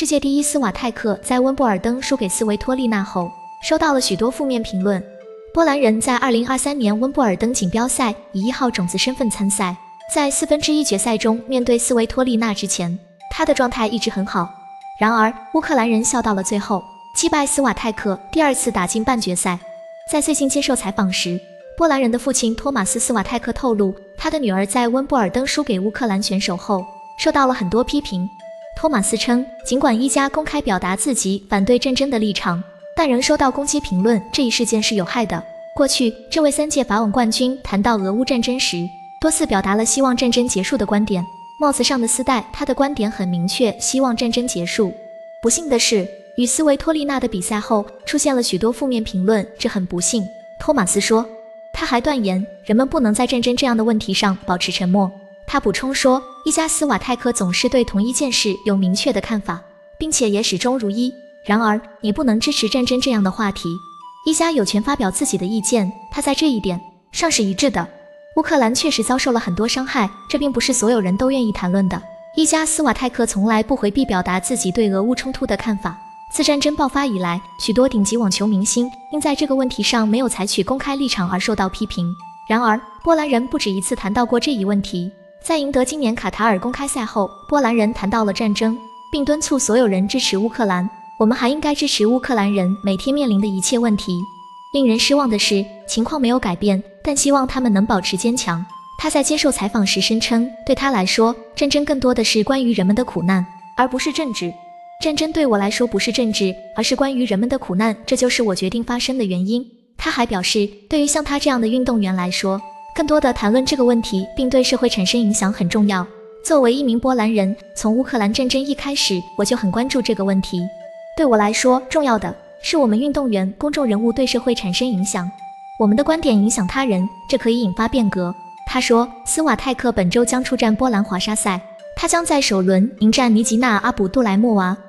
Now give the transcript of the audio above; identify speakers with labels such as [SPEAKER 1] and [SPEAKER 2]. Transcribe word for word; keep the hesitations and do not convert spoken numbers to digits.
[SPEAKER 1] 世界第一斯瓦泰克在温布尔登输给斯维托利娜后，收到了许多负面评论。波兰人在二零二三年温布尔登锦标赛以一号种子身份参赛，在四分之一决赛中面对斯维托利娜之前，他的状态一直很好。然而，乌克兰人笑到了最后，击败斯瓦泰克，第二次打进半决赛。在最近接受采访时，波兰人的父亲托马斯·斯瓦泰克透露，他的女儿在温布尔登输给乌克兰选手后，受到了很多批评。托马斯称，尽管伊佳公开表达自己反对战争的立场，但仍收到攻击评论，这一事件是有害的。过去，这位三届法网冠军谈到俄乌战争时，多次表达了希望战争结束的观点。帽子上的丝带，他的观点很明确，希望战争结束。不幸的是，与斯维托利娜的比赛后，出现了许多负面评论，这很不幸。托马斯说，他还断言，人们不能在战争这样的问题上保持沉默。他补充说，伊佳斯瓦泰克总是对同一件事有明确的看法，并且也始终如一。然而，你不能支持战争这样的话题。伊佳有权发表自己的意见，他在这一点上是一致的。乌克兰确实遭受了很多伤害，这并不是所有人都愿意谈论的。伊佳斯瓦泰克从来不回避表达自己对俄乌冲突的看法。自战争爆发以来，许多顶级网球明星因在这个问题上没有采取公开立场而受到批评。然而，波兰人不止一次谈到过这一问题。在赢得今年卡塔尔公开赛后，波兰人谈到了战争，并敦促所有人支持乌克兰。我们还应该支持乌克兰人每天面临的一切问题。令人失望的是，情况没有改变，但希望他们能保持坚强。他在接受采访时声称，对他来说，战争更多的是关于人们的苦难，而不是政治。战争对我来说不是政治，而是关于人们的苦难，这就是我决定发生的原因。他还表示，对于像他这样的运动员来说，更多的谈论这个问题并对社会产生影响很重要。作为一名波兰人，从乌克兰战争一开始，我就很关注这个问题。对我来说，重要的是我们运动员、公众人物对社会产生影响，我们的观点影响他人，这可以引发变革。他说，斯瓦泰克本周将出战波兰华沙赛，他将在首轮迎战尼吉娜阿卜杜莱莫娃。